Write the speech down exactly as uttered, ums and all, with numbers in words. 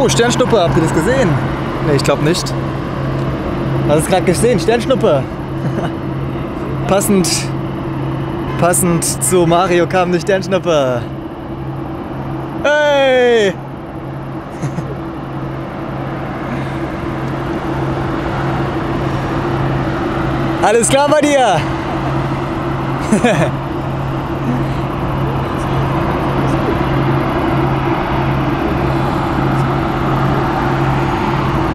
Oh, Sternschnuppe, habt ihr das gesehen? Ne, ich glaube nicht. Hast du es gerade gesehen? Sternschnuppe. passend, passend zu Mario kam eine Sternschnuppe. Hey! Alles klar bei dir?